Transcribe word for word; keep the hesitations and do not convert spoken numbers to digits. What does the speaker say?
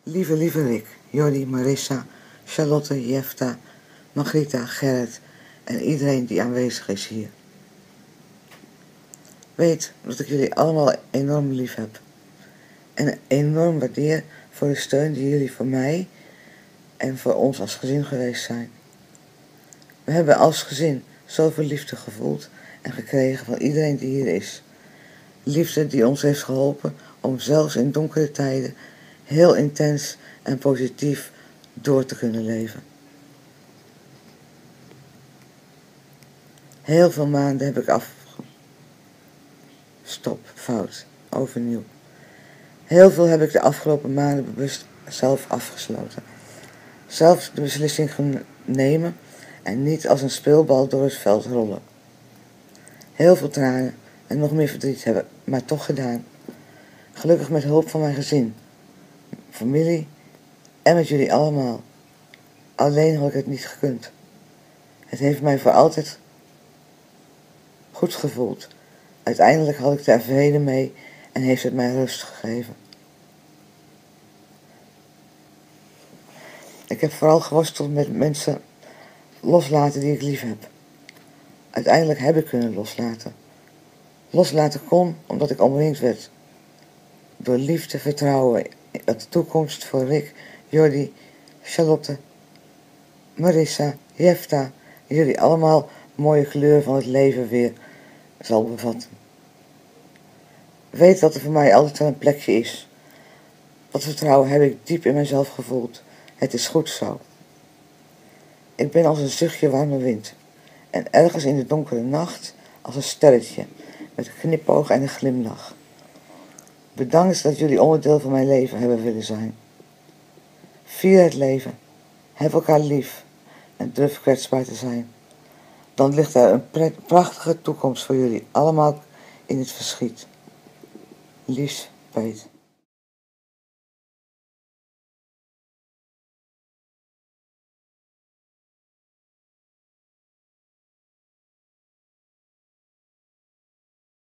Lieve, lieve Rick, Jordi, Marissa, Charlotte, Jefta, Margrieta, Gerrit en iedereen die aanwezig is hier. Weet dat ik jullie allemaal enorm lief heb. En enorm waardeer voor de steun die jullie voor mij en voor ons als gezin geweest zijn. We hebben als gezin zoveel liefde gevoeld en gekregen van iedereen die hier is. Liefde die ons heeft geholpen om zelfs in donkere tijden heel intens en positief door te kunnen leven. Heel veel maanden heb ik af... Stop, fout, overnieuw. Heel veel heb ik de afgelopen maanden bewust zelf afgesloten. Zelf de beslissing nemen en niet als een speelbal door het veld rollen. Heel veel tranen en nog meer verdriet hebben, maar toch gedaan. Gelukkig met hulp van mijn gezin, familie en met jullie allemaal. Alleen had ik het niet gekund. Het heeft mij voor altijd goed gevoeld. Uiteindelijk had ik daar vrede mee en heeft het mij rust gegeven. Ik heb vooral geworsteld met mensen loslaten die ik lief heb. Uiteindelijk heb ik kunnen loslaten. Loslaten kon omdat ik omringd werd door liefde, vertrouwen dat de toekomst voor Rick, Jordi, Charlotte, Marissa, Jefta en jullie allemaal mooie kleuren van het leven weer zal bevatten. Weet dat er voor mij altijd wel een plekje is. Dat vertrouwen heb ik diep in mezelf gevoeld. Het is goed zo. Ik ben als een zuchtje warme wind. En ergens in de donkere nacht als een sterretje. Met een knipoog en een glimlach. Bedankt dat jullie onderdeel van mijn leven hebben willen zijn. Vier het leven. Heb elkaar lief. En durf kwetsbaar te zijn. Dan ligt er een pret, prachtige toekomst voor jullie allemaal in het verschiet. Liefs, Peet.